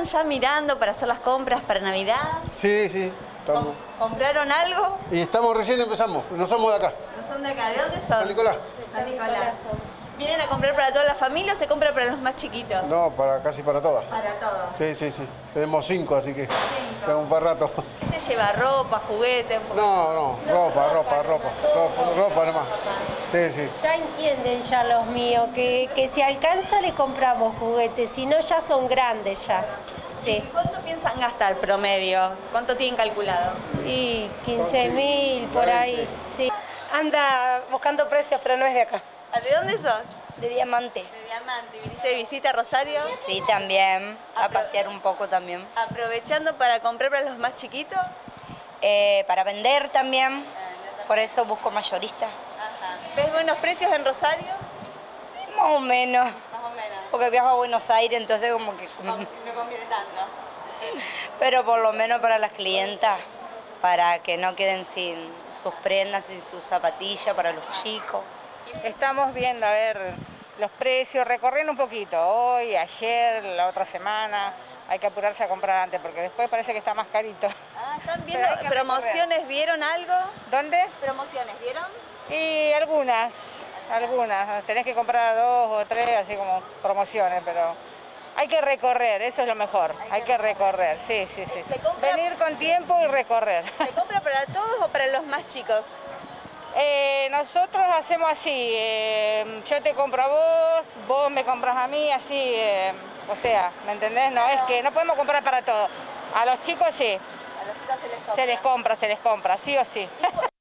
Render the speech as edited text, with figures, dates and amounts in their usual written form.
¿Estaban ya mirando para hacer las compras para Navidad? Sí, sí, estamos. ¿Compraron algo? Y estamos recién empezamos, no somos de acá. ¿No son de acá? ¿De dónde son? San Nicolás. San Nicolás. ¿Vienen a comprar para toda la familia o se compra para los más chiquitos? No, casi para todas. Para todos. Sí, sí, sí. Tenemos 5, así que tenemos para rato. ¿Qué se lleva? ¿Ropa, juguetes? No, ropa nomás. Sí, sí. Ya entienden ya los míos, que si alcanza le compramos juguetes, si no ya son grandes ya. Sí. ¿Cuánto piensan gastar promedio? ¿Cuánto tienen calculado? Y 15.000 por ahí, sí. Anda buscando precios, pero no es de acá. ¿De dónde sos? De Diamante. De Diamante. ¿Viniste de visita a Rosario? Sí, también. A pasear un poco también. ¿Aprovechando para comprar para los más chiquitos? Para vender también. Por eso busco mayorista. Ajá. ¿Ves buenos precios en Rosario? Más o menos. Más o menos. Porque viajo a Buenos Aires, entonces como que... No conviene tanto. Pero por lo menos para las clientas, para que no queden sin sus prendas, sin sus zapatillas, para los chicos. Estamos viendo, a ver, los precios, recorriendo un poquito, hoy, ayer, la otra semana. Hay que apurarse a comprar antes porque después parece que está más carito. Ah, ¿están viendo promociones? ¿Vieron algo? ¿Dónde? ¿Promociones? ¿Vieron? Y algunas. Tenés que comprar 2 o 3, así como promociones, pero hay que recorrer, eso es lo mejor. Hay que recorrer, sí. Venir con tiempo y recorrer. ¿Se compra para todos o para los más chicos? Nosotros hacemos así, yo te compro a vos, vos me compras a mí, así, o sea, ¿me entendés? No es que no podemos comprar para todos. A los chicos sí. A los chicos se les compra. Se les compra, sí o sí.